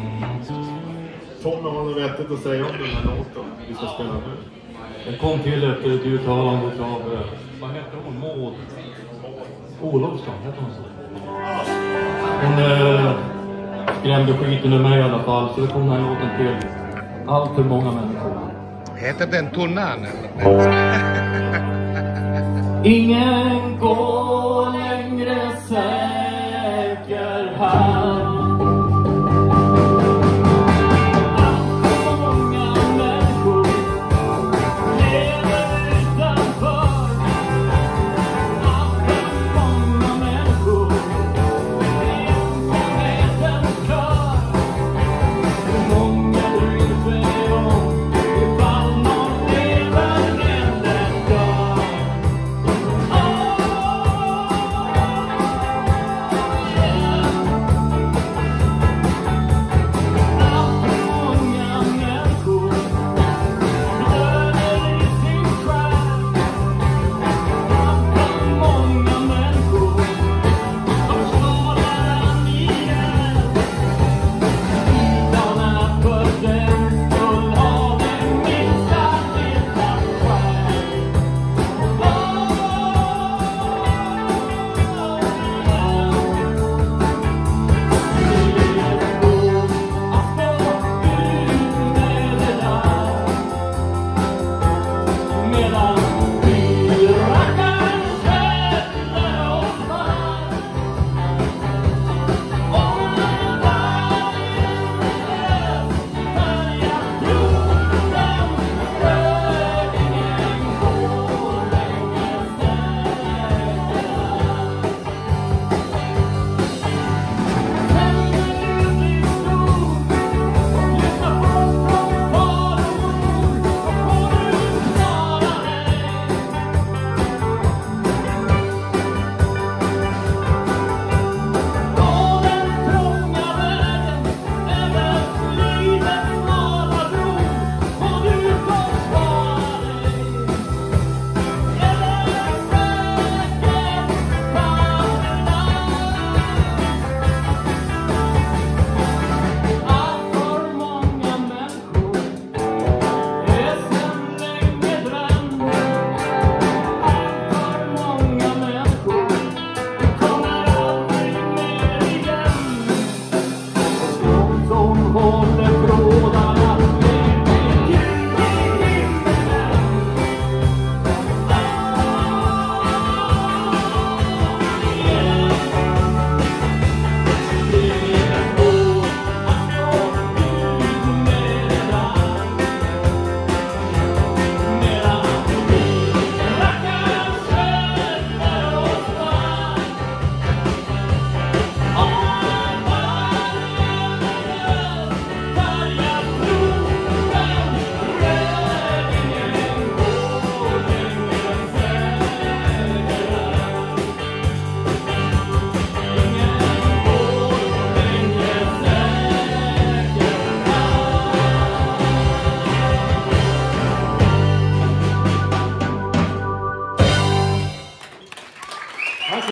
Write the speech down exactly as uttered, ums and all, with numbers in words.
Tommy, har du vettigt att säga om den här låten vi ska spela nu? Den kom till efter ett uttalande av, vad heter hon? Maud Olofsson, heter hon så? Hon äh, skrämde skiten ur mig i alla fall, så det kom den här låten till allt för många människor. Heter den Tunnan eller? Ingen går